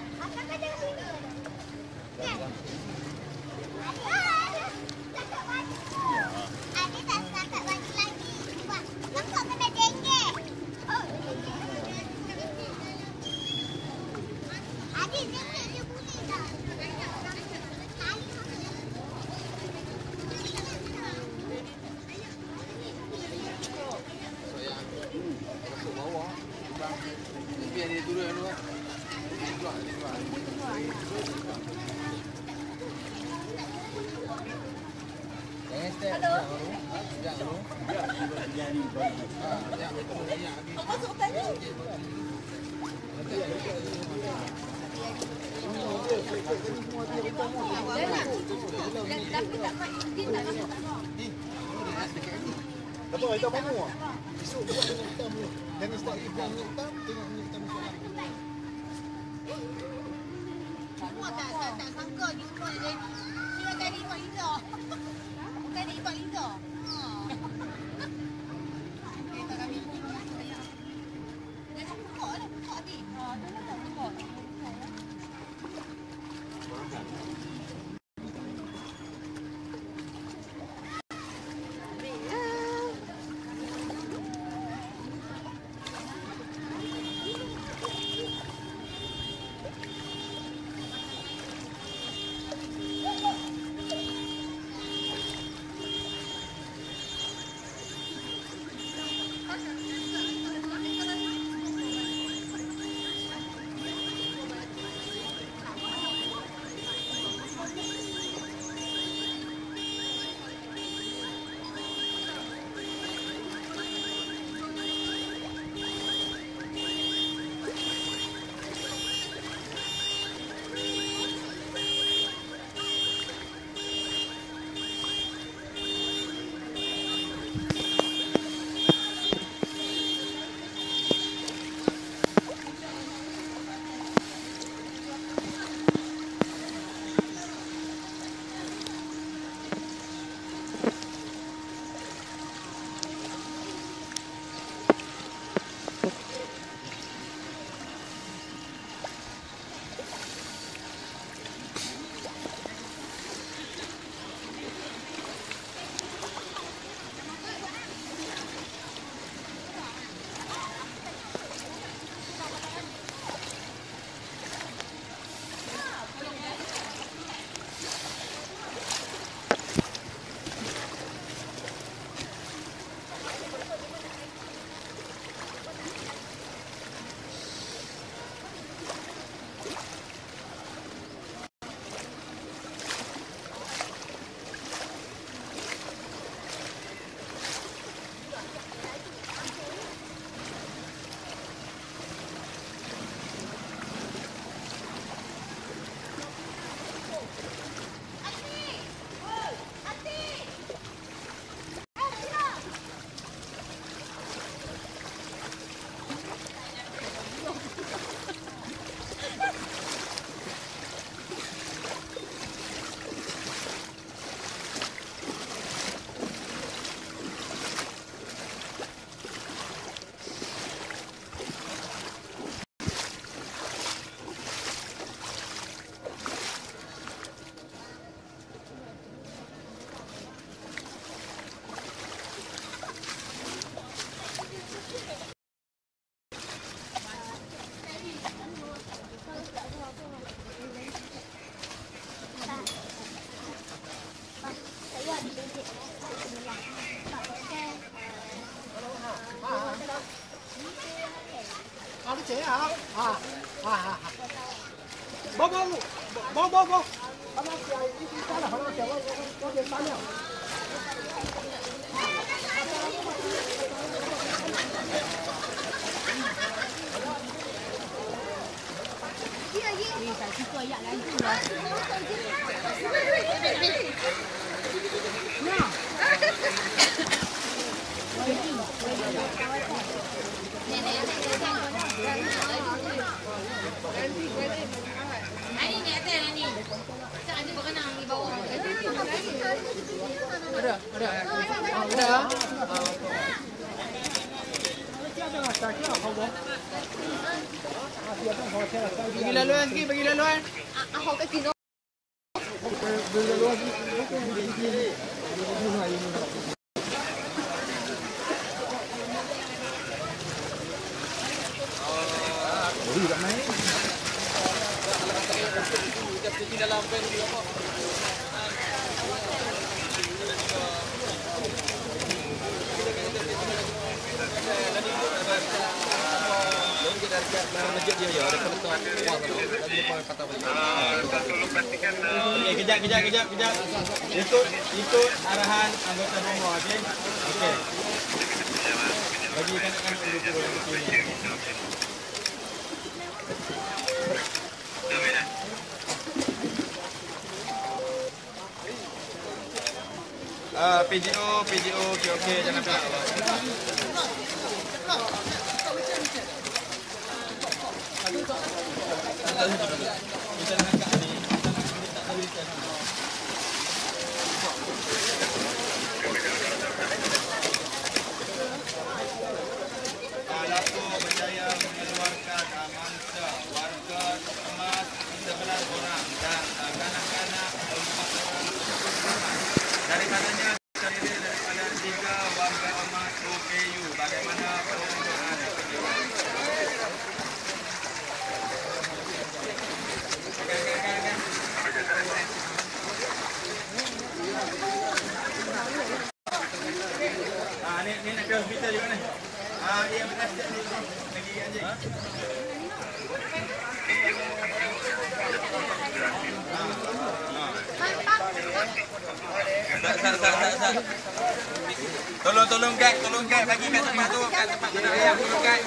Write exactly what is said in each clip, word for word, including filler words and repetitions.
Biar dia turun dulu kan. Jangan step. Jangan dulu. Biar jadi baru. Ah, yang itu yang habis. Masuk tadi. Dapat kita mamu. Esok buat dengan hitam ni. Jangan start hitam hitam, tengok ni hitam hitam. Semua tak tak tak sangka ni semua dia dia kali Pak Liza. Bukan ni Pak Liza. Ha. Eh tak kami buka saya. Jangan buka lah, buka ni. Ha, tu lah tak buka. Nó chế hả? À, à, à. Bố, bố, bố, bố, bố. Nó chơi, cái là nó chơi, có điện bán nhau. Đi phải去做一下来住了。那。我一定，我一定。奶奶，奶奶看过的。哎，你奶奶你，这俺就不可能你把我。ada, ada, ada. Bagi laluan sikit, bagi laluan. Ahok ke sini. Beri tak main. Dalam pen juga apa? Masjid dia ya, ada penutup wah tu. Tadi depan kata balik. Okey, kejap kejap kejap kejap. Ikut ikut arahan anggota semua, okey. Okey. Bagi kanak-kanak dulu turun ke sini. Ah, P J O, P J O, okey okey, jangan pelak. Kita nak kat ni, kita tak tahu kita nak. Alapo berjaya mengeluarkan mangsa warga emas sebelas orang dan kanak-kanak empat orang. Daripadanya terdiri daripada tiga warga emas O K U. Bagaimana peruntukan? Okey, okey, okey. Ah, ni ni nak ke hospital juga ni. Ah, dia bekas ni lagi anjing. Sat, sat, sat, sat, sat. Tolong, tolong guide, tolong guide bagi kat tempat tu, kat tempat mana ayam, tolong guide.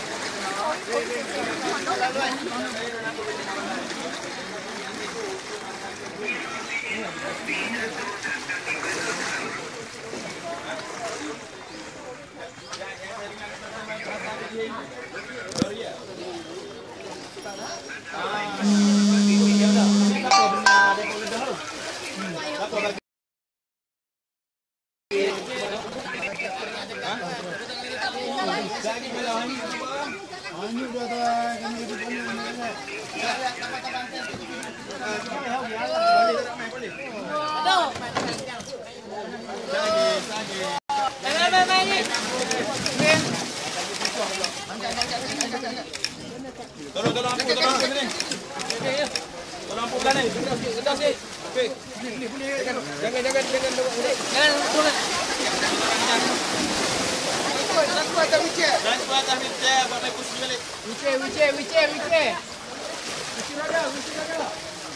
Tolong, tolong ampu, tolong ampu sini. Tolong ampu belah ni. Sedah sikit. Okey. Boleh, boleh. Jangan, jangan, jangan. Jangan, tolong. Transport atas wheelchair. Transport atas wheelchair. Bapak kursi balik. Wheelchair, wheelchair, wheelchair, wheelchair. Wheelchair ada, wheelchair ada.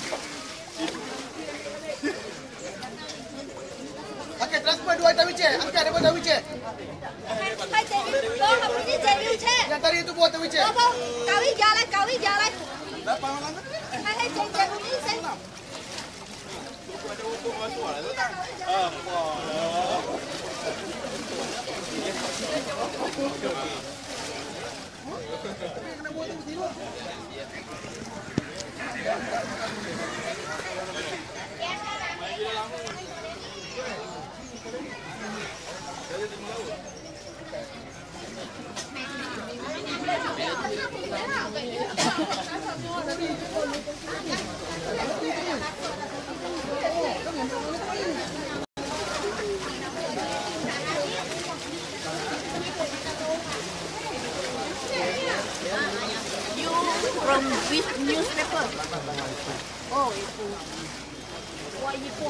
Okey, transport dua atas wheelchair. Angkat daripada atas wheelchair. Hai jadi, kau apa ni jadi wheelchair? Yang tadi itu buat atas wheelchair. Kau kau, kau ini jalan, kau ini jalan. Berapa orang tu? Hai hai jadi jadi ni saya. You from which newspaper? Oh, itu. Wah, itu.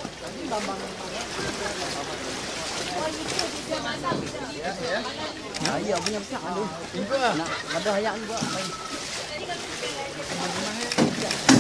Wah, itu dia masak. Nah, iya punya besar tu. Nak ada ayak juga. Baik.